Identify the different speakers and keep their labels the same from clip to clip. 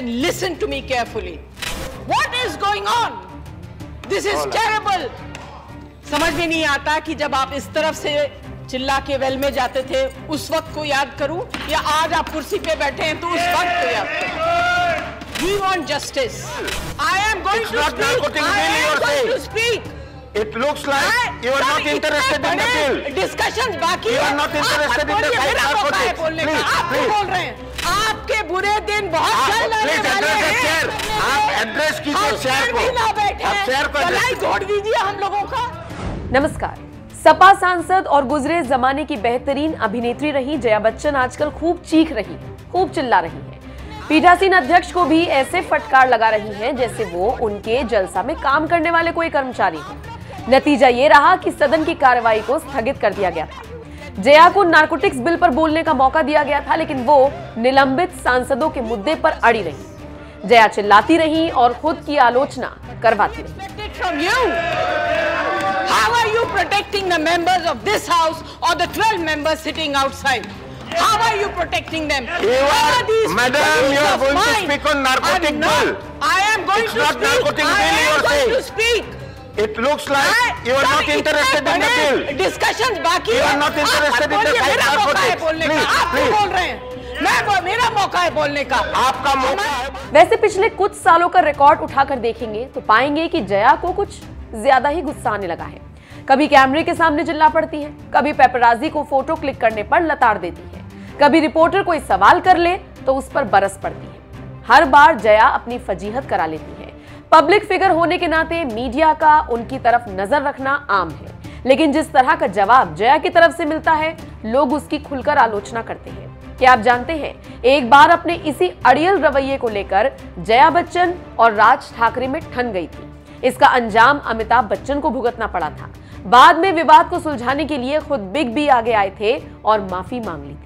Speaker 1: then listen to me carefully. What is going on? This is terrible. समझ में नहीं आता कि जब आप इस तरफ से चिल्ला के वेल में जाते थे उस वक्त को याद करूं या आज आप कुर्सी पे बैठे हैं तो उस वक्त को याद करूं. We want justice. I am going to speak. I am going to speak.
Speaker 2: It looks like you are not interested in the bill.
Speaker 1: Discussions बाकी.
Speaker 2: You are not interested in the fight narcotics. Please,
Speaker 1: आप बोल रहे हैं. आपके बुरे दिन बहुत जल्द आने वाले हैं.
Speaker 2: आप एड्रेस कीजिए शेयर को. आप शेयर को
Speaker 1: भलाई जोड़ दीजिए हम लोगों का.
Speaker 3: नमस्कार. सपा सांसद और गुजरे जमाने की बेहतरीन अभिनेत्री रही जया बच्चन आजकल खूब चीख रही है, खूब चिल्ला रही है. पीठासीन अध्यक्ष को भी ऐसे फटकार लगा रही हैं जैसे वो उनके जलसा में काम करने वाले कोई कर्मचारी हो. नतीजा ये रहा कि सदन की कार्रवाई को स्थगित कर दिया गया था. जया को नारकोटिक्स बिल पर बोलने का मौका दिया गया था, लेकिन वो निलंबित सांसदों के मुद्दे पर अड़ी रही. जया चिल्लाती रही और खुद की आलोचना करवाती रही.
Speaker 1: How are you protecting the members of this house or the 12 members sitting outside? How are you protecting them?
Speaker 2: Madam, you are going to speak on narcotic bill.
Speaker 1: I am going to speak.
Speaker 2: Narcotic bill you are saying.
Speaker 1: To speak.
Speaker 2: It looks like you are not interested in the bill.
Speaker 1: Discussions बाकी.
Speaker 2: You are not interested in the fight narcotics. Please,
Speaker 1: आप बोल रहे हैं. मेरा मौका है बोलने का.
Speaker 2: आपका मौका है.
Speaker 3: वैसे पिछले कुछ सालों का रिकॉर्ड उठाकर देखेंगे तो पाएंगे कि जया को कुछ ज्यादा ही गुस्सा आने लगा है. कभी कैमरे के सामने चिल्ला पड़ती है, कभी पेपराजी को फोटो क्लिक करने पर लताड़ देती है, कभी रिपोर्टर कोई सवाल कर ले तो उस पर बरस पड़ती है. हर बार जया अपनी फजीहत करा लेती है. पब्लिक फिगर होने के नाते मीडिया का उनकी तरफ नजर रखना आम है, लेकिन जिस तरह का जवाब जया की तरफ से मिलता है लोग उसकी खुलकर आलोचना करते हैं. क्या आप जानते हैं, एक बार अपने इसी अड़ियल रवैये को लेकर जया बच्चन और राज ठाकरे में ठन गई थी. इसका अंजाम अमिताभ बच्चन को भुगतना पड़ा था. बाद में विवाद को सुलझाने के लिए खुद बिग बी आगे आए थे और माफी मांग ली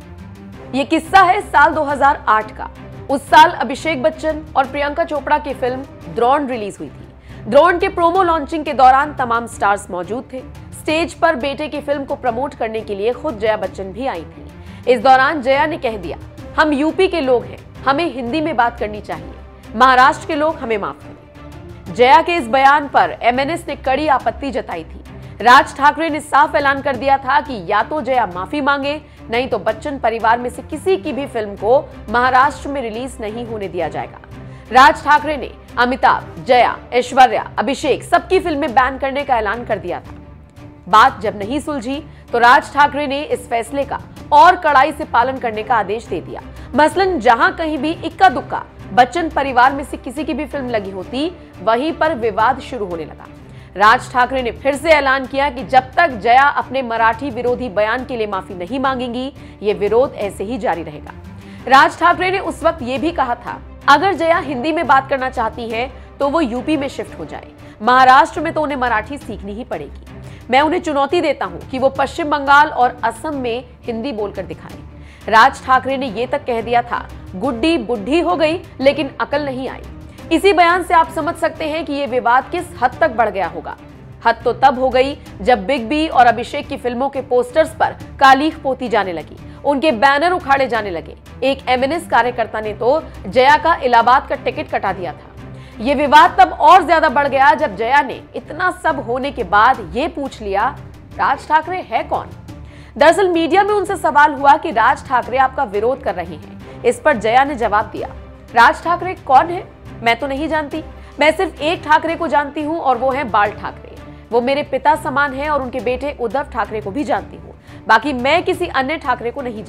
Speaker 3: थी. ये किस्सा है साल 2008 का. उस साल अभिषेक बच्चन और प्रियंका चोपड़ा की फिल्म द्रोण रिलीज हुई थी. द्रोण के प्रोमो लॉन्चिंग के दौरान तमाम स्टार्स मौजूद थे. स्टेज पर बेटे की फिल्म को प्रमोट करने के लिए खुद जया बच्चन भी आई थी. इस दौरान जया ने कह दिया, हम यूपी के लोग हैं, हमें हिंदी में बात करनी चाहिए, महाराष्ट्र के लोग हमें माफ करें. जया के इस बयान पर एमएनएस ने कड़ी आपत्ति जताई थी. राज ठाकरे ने साफ ऐलान कर दिया था कि या तो जया माफी मांगे, नहीं तो बच्चन परिवार में से किसी की भी फिल्म को महाराष्ट्र में रिलीज नहीं होने दिया जाएगा. राज ठाकरे ने अमिताभ, जया, ऐश्वर्या, अभिषेक सबकी फिल्में बैन करने का ऐलान कर दिया था. बात जब नहीं सुलझी तो राज ठाकरे ने इस फैसले का और कड़ाई से पालन करने का आदेश दे दिया. मसलन जहां कहीं भी इक्का दुक्का बच्चन परिवार में से किसी की भी फिल्म लगी होती, वहीं पर विवाद शुरू होने लगा. राज ठाकरे ने फिर से ऐलान किया कि जब तक जया अपने मराठी विरोधी बयान के लिए माफी नहीं मांगेंगी, ये विरोध ऐसे ही जारी रहेगा. राज ठाकरे ने उस वक्त ये भी कहा था, अगर जया हिंदी में बात करना चाहती है तो वो यूपी में शिफ्ट हो जाए, महाराष्ट्र में तो उन्हें मराठी सीखनी ही पड़ेगी. मैं उन्हें चुनौती देता हूं कि वो पश्चिम बंगाल और असम में हिंदी बोलकर दिखाएं. राज ठाकरे ने ये तक कह दिया था, गुड्डी बुढ़ी हो गई लेकिन अकल नहीं आई. इसी बयान से आप समझ सकते हैं कि ये विवाद किस हद तक बढ़ गया होगा. हद तो तब हो गई जब बिग बी और अभिषेक की फिल्मों के पोस्टर्स पर कालीख पोती जाने लगी, उनके बैनर उखाड़े जाने लगे. एक एमएनएस कार्यकर्ता ने तो जया का इलाहाबाद का टिकट कटा दिया था. ये विवाद तब और ज्यादा बढ़ गया जब जया ने इतना सब होने के बाद ये पूछ लिया, राज ठाकरे है कौन. दरअसल मीडिया में उनसे सवाल हुआ कि राज ठाकरे आपका विरोध कर रहे हैं. इस पर जया ने जवाब दिया, राज ठाकरे कौन है, मैं तो नहीं जानती. मैं सिर्फ एक ठाकरे को जानती हूं और वो है बाल ठाकरे. वो मेरे पिता समान हैं और उनके बेटे उद्धव ठाकरे को भी जानती हूं. बाकी मैं किसी अन्य ठाकरे को नहीं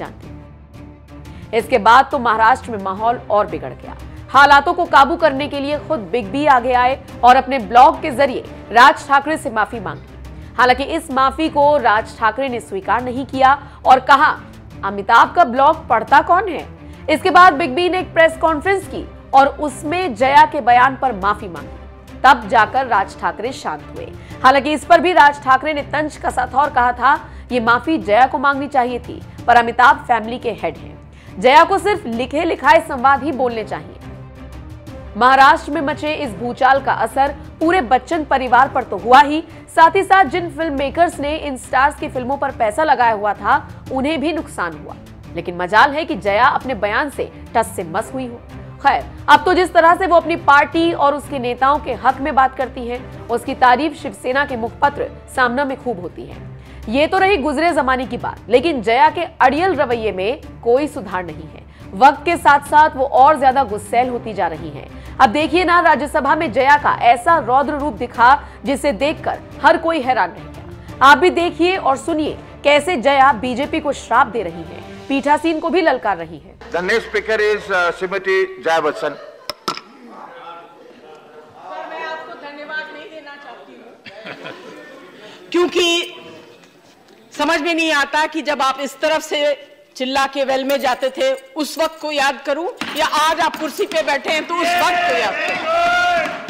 Speaker 3: जानती. इसके बाद तो महाराष्ट्र में माहौल और बिगड़ गया. हालातों को काबू करने के लिए खुद बिग बी आगे आए और अपने ब्लॉग के जरिए राज ठाकरे से माफी मांगी. हालांकि इस माफी को राज ठाकरे ने स्वीकार नहीं किया और कहा, अमिताभ का ब्लॉग पढ़ता कौन है. इसके बाद बिग बी ने एक प्रेस कॉन्फ्रेंस की और उसमें जया के बयान पर माफी मांगी. तब जाकर राज ठाकरे शांत हुए. हालांकि इस पर भी राज ठाकरे ने तंज कसा था और कहा था, ये माफी जया को मांगनी चाहिए थी, पर अमिताभ फैमिली के हेड हैं, जया को सिर्फ लिखे लिखाए संवाद ही बोलने चाहिए. महाराष्ट्र में मचे इस भूचाल का असर पूरे बच्चन परिवार पर तो हुआ ही, साथ ही साथ जिन फिल्म मेकर्स ने इन स्टार्स की फिल्मों पर पैसा लगाया हुआ था उन्हें भी नुकसान हुआ. लेकिन मजाल है कि जया अपने बयान से टस से मस हुई हो. खैर, अब तो जिस तरह से वो अपनी पार्टी और उसके नेताओं के हक में बात करती हैं, उसकी तारीफ शिवसेना के मुखपत्र सामना में खूब होती है। ये तो रही गुजरे जमाने की बात, लेकिन जया के अड़ियल रवैये में कोई सुधार नहीं है। वक्त के साथ साथ वो और ज्यादा गुस्सैल होती जा रही हैं। अब देखिए ना, राज्यसभा में जया का ऐसा रौद्र रूप दिखा जिसे देखकर हर कोई हैरान रह गया। आप भी देखिए और सुनिए कैसे जया बीजेपी को श्राप दे रही है, पीठासीन को भी ललकार रही है।
Speaker 2: The next speaker is Srimati Jaya Bachchan.
Speaker 1: मैं आपको धन्यवाद नहीं देना चाहती हूँ क्योंकि समझ में नहीं आता कि जब आप इस तरफ से चिल्ला के वेल में जाते थे उस वक्त को याद करूं या आज आप कुर्सी पे बैठे हैं तो उस वक्त को याद करूं।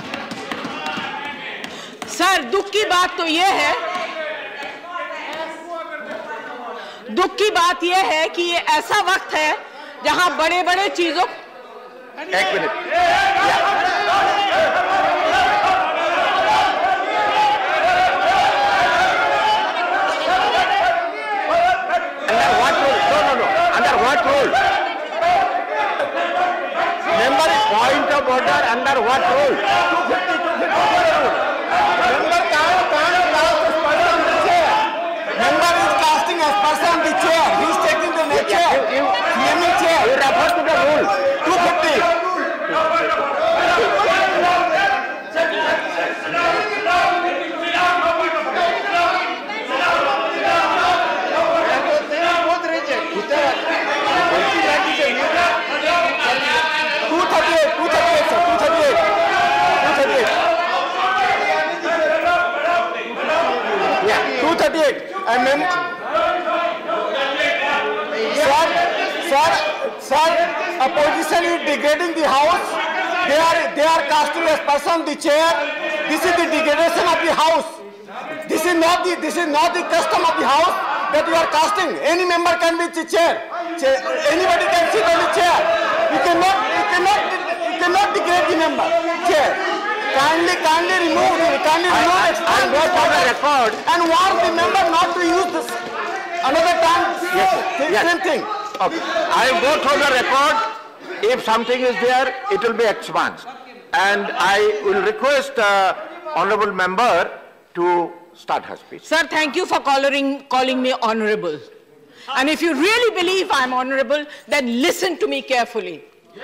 Speaker 1: सर, दुख की बात तो यह है कि ये ऐसा वक्त है जहां बड़े बड़े चीजों
Speaker 2: एक minute. Under what rule? Member is point of order under what rule? 250 Member is casting aspersion on the chair. He is taking the chair. Claiming chair. You refer to the rule. 250. Sir, opposition is degrading the house. They are casting aspersion on the chair. This is the degradation of the house. This is not the custom of the house that you are casting. Any member can be the chair. Anybody can sit on the chair. You cannot degrade the member. Chair. Kindly remove it. And go for the record. And warn the member not to use this another time. Yes. Same thing. Okay. I will go through the record. If something is there, it will be expunged. And I will request honorable member to start her speech.
Speaker 1: Sir, thank you for calling me honorable. And if you really believe I'm honorable, then listen to me carefully.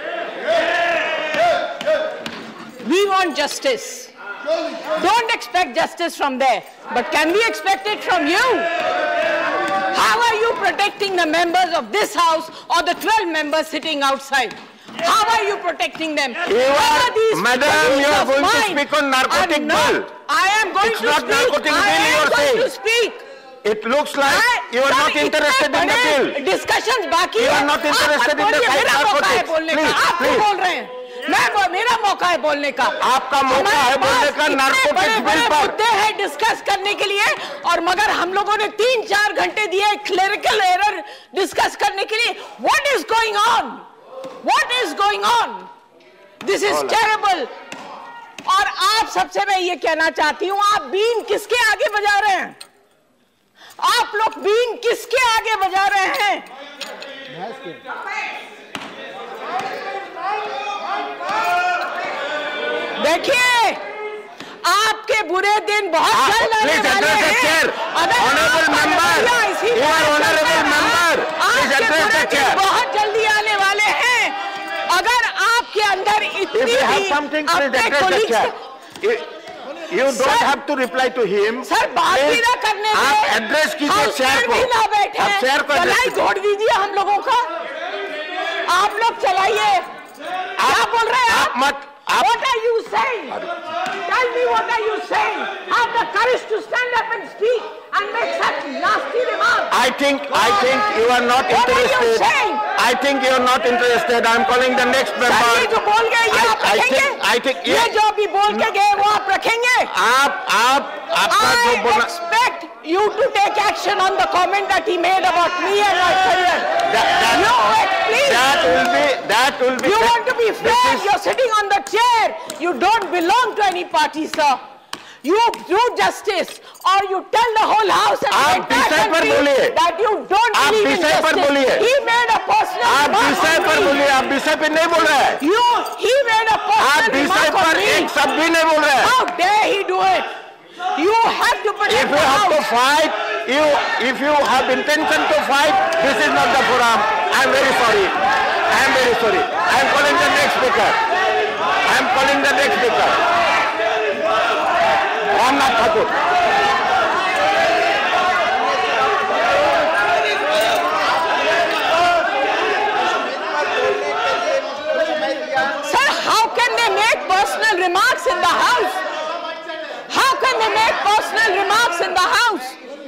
Speaker 1: We want justice. Don't expect justice from there. But can we expect it from you? How are you protecting the members of this house or the 12 members sitting outside? How are you protecting them?
Speaker 2: Madam, you are going to speak on narcotic bill.
Speaker 1: I am going to speak.
Speaker 2: It's not narcotic bill you are saying.
Speaker 1: To speak.
Speaker 2: It looks like you are not interested in the bill.
Speaker 1: Discussions बाकी
Speaker 2: You are not interested in the fight narcotics. Please.
Speaker 1: बोल रहे हैं। मेरा मौका है बोलने का।
Speaker 2: आपका मौका है बोलने का नारकोटिक्स बिल पर।
Speaker 1: मुद्दे हैं डिस्कस करने के लिए और मगर हम लोगों ने 3-4 घंटे दिए क्लेरिकल एरर डिस्कस करने के लिए। What is going on? What is going on? This is terrible. और आप सबसे मैं ये कहना चाहती हूँ, आप बीन किसके आगे बजा रहे हैं? आप लोग बीन किसके आगे बजा रहे हैं? देखिए, आपके बुरे दिन बहुत जल्द आने वाले हैं।
Speaker 2: Honourable member, you are honourable member, please address the chair.
Speaker 1: बहुत जल्दी आने वाले हैं। अगर आपके अंदर इतनी
Speaker 2: You don't have to reply to him.
Speaker 1: Sir, बात भी ना करने दें।
Speaker 2: आप एड्रेस कीजिए चेयर को।
Speaker 1: ना बैठे।
Speaker 2: आप चेयर को
Speaker 1: चलाई छोड़ दीजिए हम लोगों का। आप लोग चलाइए। क्या बोल रहे हैं आप? What are you saying? Tell me what are you saying? Have the courage to stand up and speak and make such nasty remarks.
Speaker 2: I think you are not interested.
Speaker 1: What are you saying?
Speaker 2: I think you are not interested. I am calling the next member.
Speaker 1: ये जो बोल गए ये आप रखेंगे?
Speaker 2: I think
Speaker 1: ये जो अभी बोल के गए वो आप रखेंगे?
Speaker 2: आपका जो बोला।
Speaker 1: I expect you to take action on the comment that he made about me and my career.
Speaker 2: That will be.
Speaker 1: You want to be fair? You're sitting on the chair. You don't belong to any party, sir. You do justice, or you tell the whole house and the entire country that you don't believe in justice. He made a personal
Speaker 4: विषय पर बोलिए, आप विषय पे नहीं बोल रहे हैं।
Speaker 1: He made a
Speaker 4: आप
Speaker 1: personal
Speaker 4: विषय
Speaker 1: remark on
Speaker 4: पर
Speaker 1: me.
Speaker 4: एक शब्द भी नहीं बोल रहे हैं।
Speaker 1: How dare he do it? You have to protect
Speaker 4: If you
Speaker 1: the
Speaker 4: have to
Speaker 1: house.
Speaker 4: fight, if you have intention to fight, this is not the forum. I am very sorry. I am very sorry. I am calling the next speaker. I am calling the next speaker. Ramnath Thakur.
Speaker 1: Sir, how can they make personal remarks in the house? How can they make personal remarks in the house?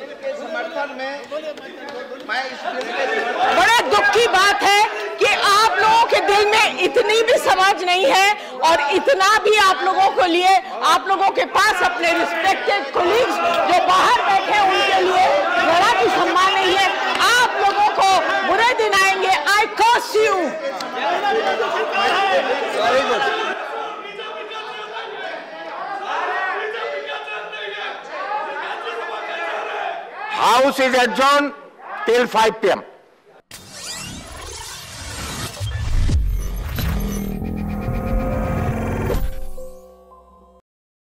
Speaker 1: बड़े दुख की बात है कि आप लोगों के दिल में इतनी भी समझ नहीं है और इतना भी आप लोगों को लिए, आप लोगों के पास अपने रिस्पेक्टेड कोलीग्स जो बाहर बैठे हैं उनके लिए जरा भी सम्मान नहीं है। आप लोगों को बुरे दिन आएंगे। I curse you.
Speaker 4: House is adjourned till 5 p.m.